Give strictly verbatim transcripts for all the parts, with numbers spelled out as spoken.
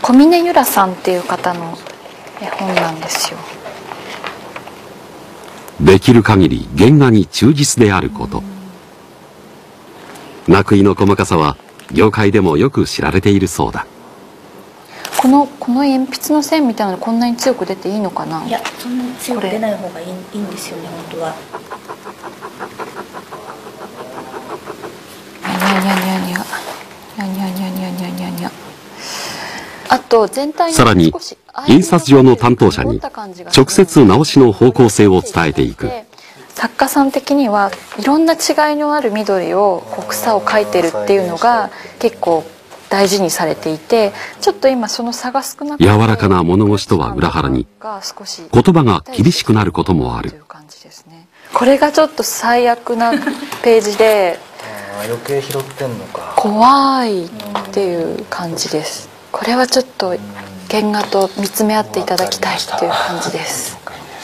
小峰由良さんっていう方の絵本なんですよ。 できる限り原画に忠実であること。蒔絵の細かさは業界でもよく知られているそうだ。 このこの鉛筆の線みたいなのこんなに強く出ていいのかな。 いや、そんなに強く出ない方がいい、いいんですよね、本当は。 にゃにゃにゃにゃにゃにゃにゃにゃにゃにゃ。あと全体にさらに印刷上の担当者に直接直しの方向性を伝えていく。 作家さん的にはいろんな違いのある緑をこう草を描いてるっていうのが結構大事にされていて、ちょっと今その差が少なくて柔らかな物腰とは裏腹に言葉が厳しくなることもある。 これがちょっと最悪なページで余計拾ってんのか。 怖いっていう感じです。これはちょっと原画と見つめ合っていただきたいっていう感じです。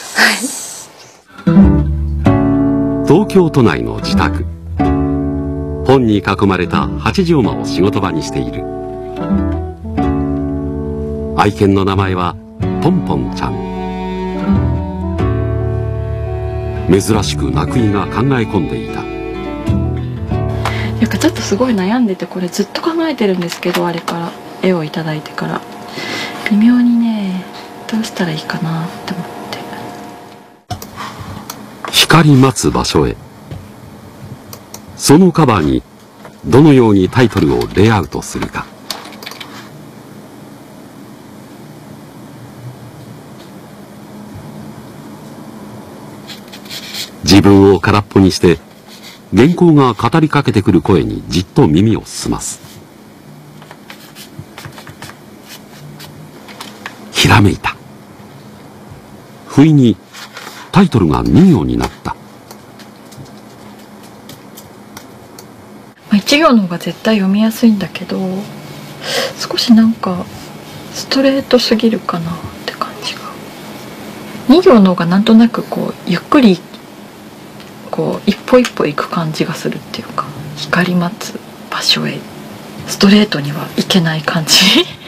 東京都内の自宅。本に囲まれた八丈間を仕事場にしている。愛犬の名前はポンポンちゃん。珍しく蒔絵が考え込んでいた。 なんかちょっとすごい悩んでて、これずっと考えてるんですけど、あれから絵をいただいてから微妙にね、どうしたらいいかなって思って。 光待つ場所へ。そのカバーにどのようにタイトルをレイアウトするか。自分を空っぽにして原稿が語りかけてくる声にじっと耳を澄ます。ひらめいた。不意にタイトルがに行になった。 いち行の方が絶対読みやすいんだけど、少しなんかストレートすぎるかなって感じが。に行の方がなんとなくこうゆっくりこう一歩一歩行く感じがするっていうか、光待つ場所へストレートにはいけない感じ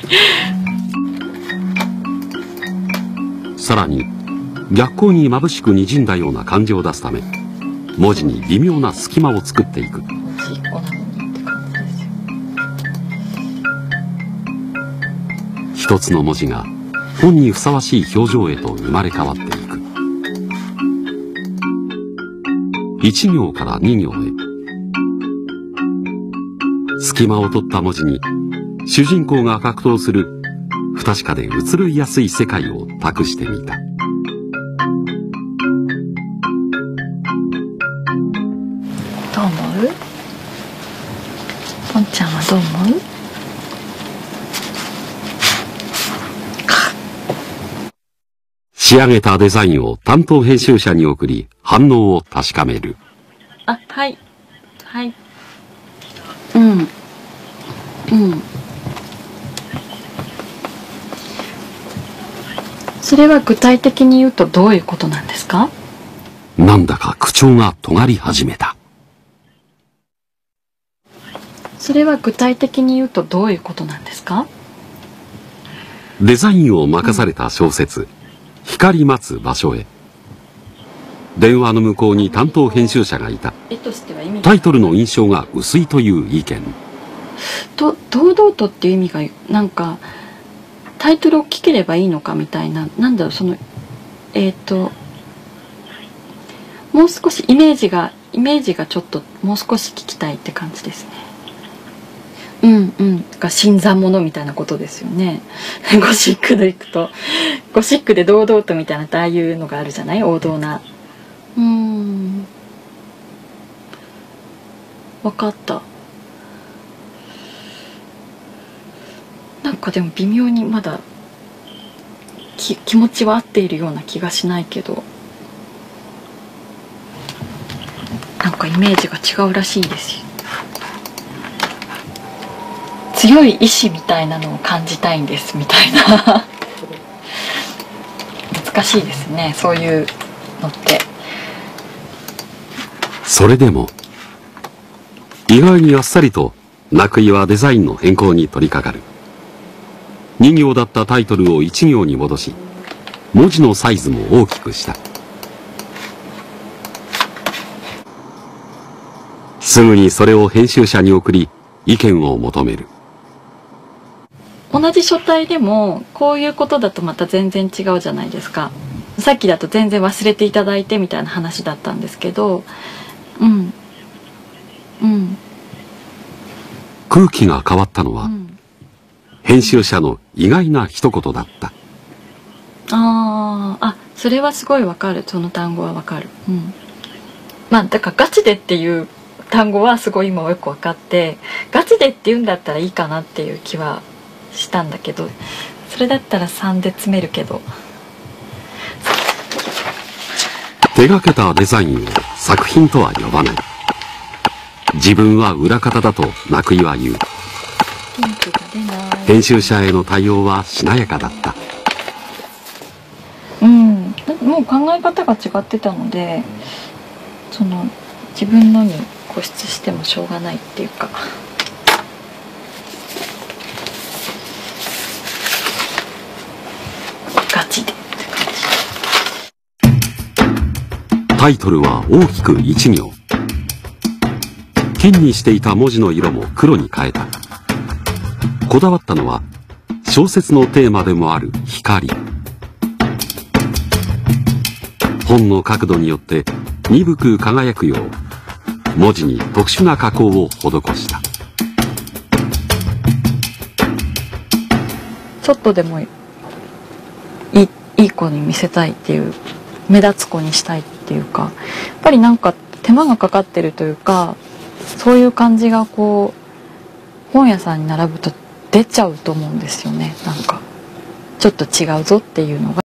さらに逆光に眩しくにじんだような感じを出すため、文字に微妙な隙間を作っていく。一つの文字が本にふさわしい表情へと生まれ変わっていく。一行から二行へ。隙間を取った文字に主人公が格闘する不確かで移ろいやすい世界を託してみた。 どう思う？ポンちゃんはどう思う？ 仕上げたデザインを担当編集者に送り反応を確かめる。 あ、はいはいうんうんそれは具体的に言うとどういうことなんですか？ なんだか口調が尖り始めた。 それは具体的に言うとどういうことなんですか？ デザインを任された小説、うん、光待つ場所へ。電話の向こうに担当編集者がいた。タイトルの印象が薄いという意見。 と堂々とっていう意味がなんかタイトルを聞ければいいのかみたいな、なんだろう、そのえっともう少しイメージがイメージがちょっともう少し聞きたいって感じですね。うんうんが新参者みたいなことですよねゴシックでいくとゴシックで堂々とみたいなってああいうのがあるじゃない、王道な。うーん分かった。なんかでも微妙にまだき気持ちは合っているような気がしないけど、なんかイメージが違うらしいですよ。強い意志みたいなのを感じたいんですみたいな難しいですね、そういうのって。 それでも意外にあっさりと蒔絵はデザインの変更に取り掛かる。 に行だったタイトルをいち行に戻し、文字のサイズも大きくした。すぐにそれを編集者に送り、意見を求める。 同じ書体でもこういうことだとまた全然違うじゃないですか。さっきだと全然忘れていただいてみたいな話だったんですけど、うんうん空気が変わったのは、 うん、 編集者の意外な一言だった。 あーあ、それはすごいわかる。その単語はわかる。うん、まあだからガチでっていう単語はすごい今よくわかって、ガチでって言うんだったらいいかなっていう気はしたんだけど、それだったらさんで詰めるけど。 手がけたデザインを作品とは呼ばない。自分は裏方だと泣く井は言う。編集者への対応はしなやかだった。 うん、もう考え方が違ってたので、その自分のに固執してもしょうがないっていうか。ガチでって感じ。 タイトルは大きくいち行。金にしていた文字の色も黒に変えた。こだわったのは小説のテーマでもある光。本の角度によって鈍く輝くよう文字に特殊な加工を施した。 ちょっとでもいい、いい子に見せたいっていう、目立つ子にしたいっていうか、やっぱりなんか手間がかかってるというか、そういう感じがこう本屋さんに並ぶと出ちゃうと思うんですよね。なんかちょっと違うぞっていうのが。